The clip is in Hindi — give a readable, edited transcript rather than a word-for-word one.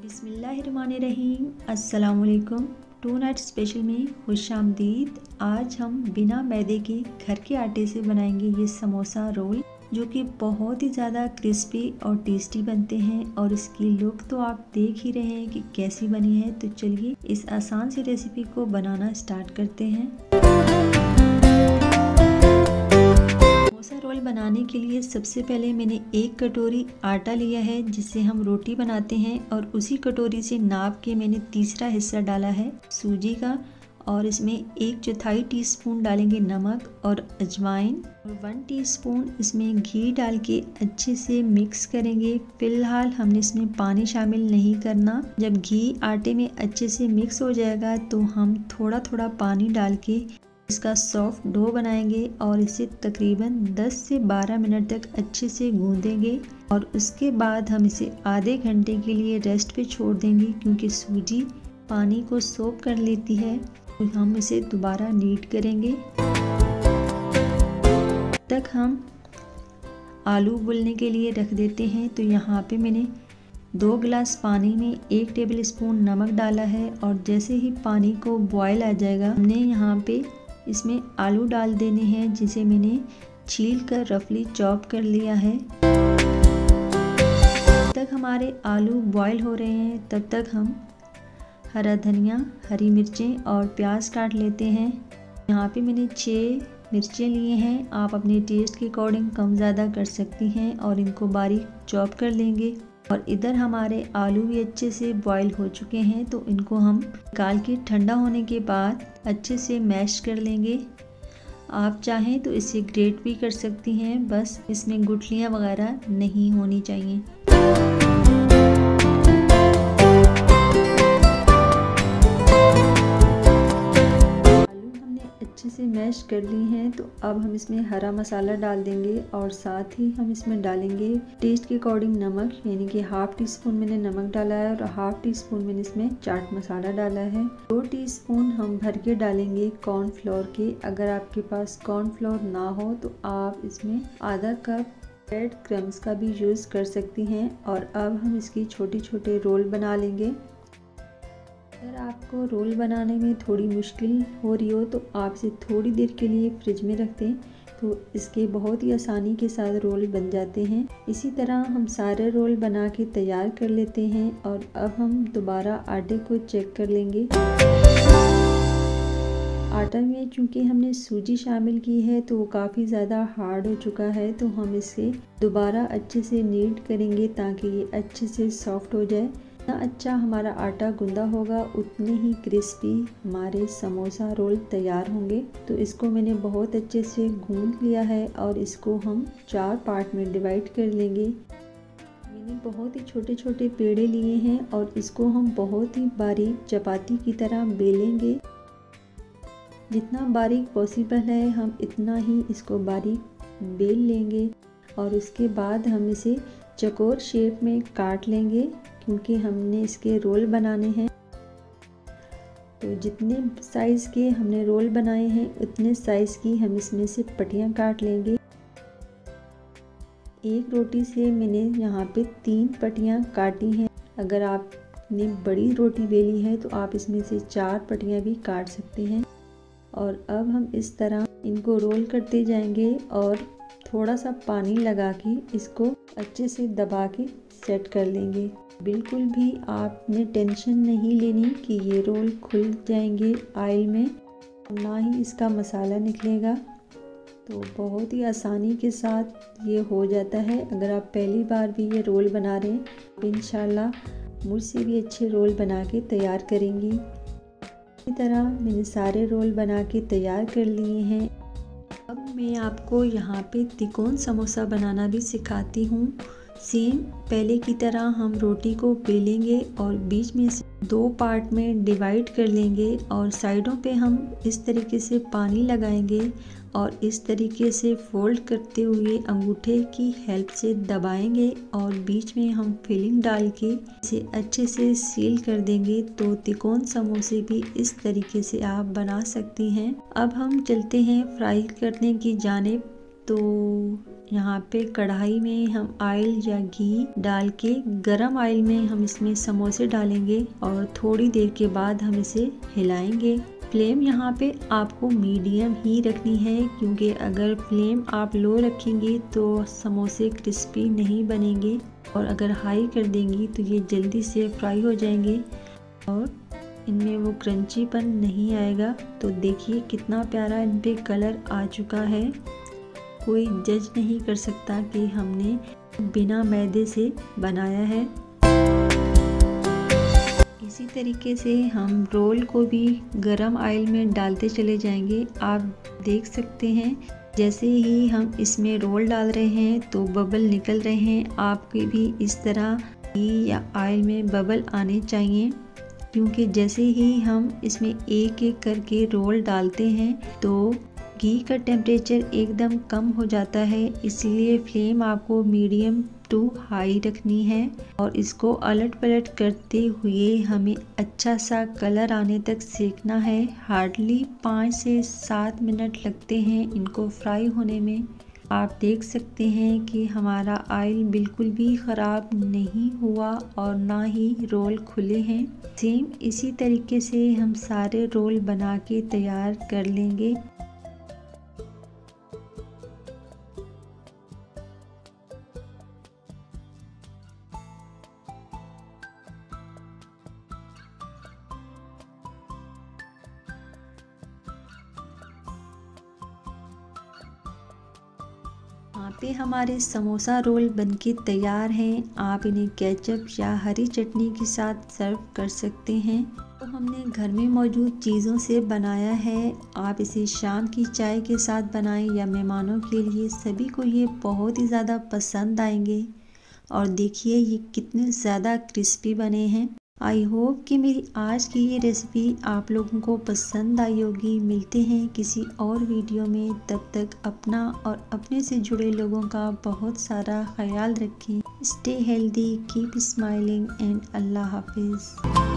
बिस्मिल्लाहिर्रहमानिर्रहीम। अस्सलाम वालेकुम। टू नाइट स्पेशल में खुशामदीद। आज हम बिना मैदे के घर के आटे से बनाएंगे ये समोसा रोल, जो कि बहुत ही ज़्यादा क्रिस्पी और टेस्टी बनते हैं। और इसकी लुक तो आप देख ही रहे हैं कि कैसी बनी है। तो चलिए इस आसान सी रेसिपी को बनाना स्टार्ट करते हैं। समोसा रोल बनाने के लिए सबसे पहले मैंने 1 कटोरी आटा लिया है, जिससे हम रोटी बनाते हैं। और उसी कटोरी से नाप के मैंने तीसरा हिस्सा डाला है सूजी का। और इसमें 1/4 टीस्पून डालेंगे नमक और अजवाइन, और 1 टीस्पून इसमें घी डाल के अच्छे से मिक्स करेंगे। फिलहाल हमने इसमें पानी शामिल नहीं करना। जब घी आटे में अच्छे से मिक्स हो जाएगा तो हम थोड़ा थोड़ा पानी डाल के इसका सॉफ्ट डो बनाएंगे और इसे तकरीबन 10 से 12 मिनट तक अच्छे से गूंदेंगे। और उसके बाद हम इसे आधे घंटे के लिए रेस्ट पे छोड़ देंगे, क्योंकि सूजी पानी को सोख कर लेती है। तो हम इसे दोबारा नीड करेंगे। तक हम आलू उबलने के लिए रख देते हैं। तो यहाँ पे मैंने 2 गिलास पानी में 1 टेबल स्पून नमक डाला है। और जैसे ही पानी को बॉयल आ जाएगा, हमने यहाँ पे इसमें आलू डाल देने हैं, जिसे मैंने छील कर रफली चॉप कर लिया है। जब तक हमारे आलू बॉयल हो रहे हैं, तब तक हम हरा धनिया, हरी मिर्चें और प्याज काट लेते हैं। यहाँ पे मैंने 6 मिर्चें लिए हैं। आप अपने टेस्ट के अकॉर्डिंग कम ज़्यादा कर सकती हैं। और इनको बारीक चॉप कर लेंगे। और इधर हमारे आलू भी अच्छे से बॉईल हो चुके हैं, तो इनको हम निकाल के ठंडा होने के बाद अच्छे से मैश कर लेंगे। आप चाहें तो इसे ग्रेट भी कर सकती हैं, बस इसमें गुठलियाँ वगैरह नहीं होनी चाहिए। अच्छे से मैश कर ली हैं। तो अब हम इसमें हरा मसाला डाल देंगे और साथ ही हम इसमें डालेंगे टेस्ट के अकॉर्डिंग नमक, यानी कि 1/2 टीस्पून मैंने नमक डाला है और 1/2 टीस्पून मैंने इसमें चाट मसाला डाला है। 2 टीस्पून हम भर के डालेंगे कॉर्नफ्लोर के। अगर आपके पास कॉर्नफ्लोर ना हो तो आप इसमें आधा कप ब्रेड क्रम्स का भी यूज़ कर सकती हैं। और अब हम इसकी छोटे छोटे रोल बना लेंगे। अगर आपको रोल बनाने में थोड़ी मुश्किल हो रही हो तो आप इसे थोड़ी देर के लिए फ्रिज में रख दें, तो इसके बहुत ही आसानी के साथ रोल बन जाते हैं। इसी तरह हम सारे रोल बना के तैयार कर लेते हैं। और अब हम दोबारा आटे को चेक कर लेंगे। आटा में चूँकि हमने सूजी शामिल की है तो वो काफ़ी ज़्यादा हार्ड हो चुका है, तो हम इसे दोबारा अच्छे से नीड करेंगे ताकि ये अच्छे से सॉफ्ट हो जाए। जितना अच्छा हमारा आटा गूंदा होगा, उतने ही क्रिस्पी हमारे समोसा रोल तैयार होंगे। तो इसको मैंने बहुत अच्छे से गूंद लिया है और इसको हम 4 पार्ट में डिवाइड कर लेंगे। मैंने बहुत ही छोटे छोटे पेड़े लिए हैं और इसको हम बहुत ही बारीक चपाती की तरह बेलेंगे। जितना बारीक पॉसिबल है हम इतना ही इसको बारीक बेल लेंगे। और उसके बाद हम इसे चौकोर शेप में काट लेंगे, क्योंकि हमने इसके रोल बनाने हैं। तो जितने साइज़ के हमने रोल बनाए हैं, उतने साइज़ की हम इसमें से पट्टियाँ काट लेंगे। एक रोटी से मैंने यहाँ पे 3 पट्टियाँ काटी हैं। अगर आपने बड़ी रोटी बेली है तो आप इसमें से 4 पट्टियाँ भी काट सकते हैं। और अब हम इस तरह इनको रोल करते जाएंगे और थोड़ा सा पानी लगा के इसको अच्छे से दबा के सेट कर लेंगे। बिल्कुल भी आपने टेंशन नहीं लेनी कि ये रोल खुल जाएंगे ऑयल में, ना ही इसका मसाला निकलेगा। तो बहुत ही आसानी के साथ ये हो जाता है। अगर आप पहली बार भी ये रोल बना रहे हैं, तो इंशाल्लाह मुझसे भी अच्छे रोल बना के तैयार करेंगी। इसी तरह मैंने सारे रोल बना के तैयार कर लिए हैं। अब मैं आपको यहाँ पे तिकोन समोसा बनाना भी सिखाती हूँ। सेम पहले की तरह हम रोटी को बेलेंगे और बीच में से 2 पार्ट में डिवाइड कर लेंगे। और साइडों पे हम इस तरीके से पानी लगाएंगे और इस तरीके से फोल्ड करते हुए अंगूठे की हेल्प से दबाएंगे। और बीच में हम फिलिंग डाल के इसे अच्छे से सील कर देंगे। तो तिकोन समोसे भी इस तरीके से आप बना सकती हैं। अब हम चलते हैं फ्राई करने की जानिब। तो यहाँ पे कढ़ाई में हम ऑयल या घी डाल के गरम ऑयल में हम इसमें समोसे डालेंगे और थोड़ी देर के बाद हम इसे हिलाएंगे। फ्लेम यहाँ पे आपको मीडियम ही रखनी है, क्योंकि अगर फ्लेम आप लो रखेंगे तो समोसे क्रिस्पी नहीं बनेंगे और अगर हाई कर देंगी तो ये जल्दी से फ्राई हो जाएंगे और इनमें वो क्रंचीपन नहीं आएगा। तो देखिए कितना प्यारा इन पे कलर आ चुका है। कोई जज नहीं कर सकता कि हमने बिना मैदे से बनाया है। इसी तरीके से हम रोल को भी गरम ऑयल में डालते चले जाएंगे। आप देख सकते हैं जैसे ही हम इसमें रोल डाल रहे हैं तो बबल निकल रहे हैं। आपके भी इस तरह घी या ऑयल में बबल आने चाहिए, क्योंकि जैसे ही हम इसमें एक एक करके रोल डालते हैं तो घी का टेम्परेचर एकदम कम हो जाता है। इसलिए फ्लेम आपको मीडियम टू हाई रखनी है और इसको अलट पलट करते हुए हमें अच्छा सा कलर आने तक सेकना है। हार्डली 5 से 7 मिनट लगते हैं इनको फ्राई होने में। आप देख सकते हैं कि हमारा ऑयल बिल्कुल भी ख़राब नहीं हुआ और ना ही रोल खुले हैं। सेम इसी तरीके से हम सारे रोल बना के तैयार कर लेंगे। यहाँ पे हमारे समोसा रोल बनके तैयार हैं। आप इन्हें केचप या हरी चटनी के साथ सर्व कर सकते हैं। तो हमने घर में मौजूद चीज़ों से बनाया है। आप इसे शाम की चाय के साथ बनाएं या मेहमानों के लिए, सभी को ये बहुत ही ज़्यादा पसंद आएंगे। और देखिए ये कितने ज़्यादा क्रिस्पी बने हैं। आई होप कि मेरी आज की ये रेसिपी आप लोगों को पसंद आई होगी। मिलते हैं किसी और वीडियो में, तब तक अपना और अपने से जुड़े लोगों का बहुत सारा ख्याल रखें। Stay healthy, keep smiling and अल्लाह हाफिज़।